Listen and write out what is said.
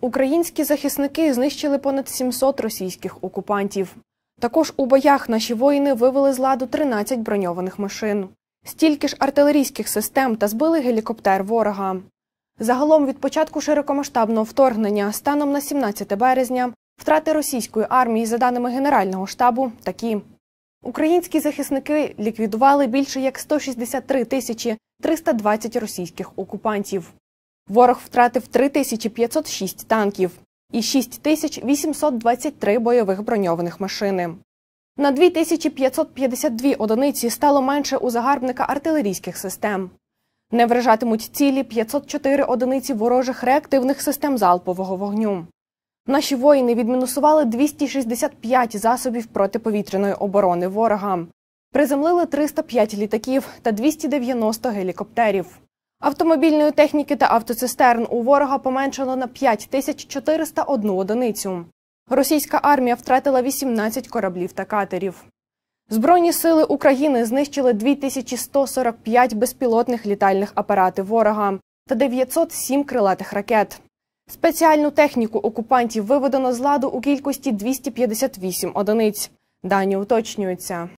Українські захисники знищили понад 700 російських окупантів. Також у боях наші воїни вивели з ладу 13 броньованих машин. Стільки ж артилерійських систем та збили гелікоптер ворога. Загалом від початку широкомасштабного вторгнення станом на 17 березня втрати російської армії, за даними Генерального штабу, такі. Українські захисники ліквідували більше як 163 320 російських окупантів. Ворог втратив 3506 танків і 6823 бойових броньованих машини. На 2552 одиниці стало менше у загарбника артилерійських систем. Не вражатимуть цілі 504 одиниці ворожих реактивних систем залпового вогню. Наші воїни відмінусували 265 засобів протиповітряної оборони ворога. Приземлили 305 літаків та 290 гелікоптерів. Автомобільної техніки та автоцистерн у ворога поменшало на 5401 одиницю. Російська армія втратила 18 кораблів та катерів. Збройні сили України знищили 2145 безпілотних літальних апаратів ворога та 907 крилатих ракет. Спеціальну техніку окупантів виведено з ладу у кількості 258 одиниць. Дані уточнюються.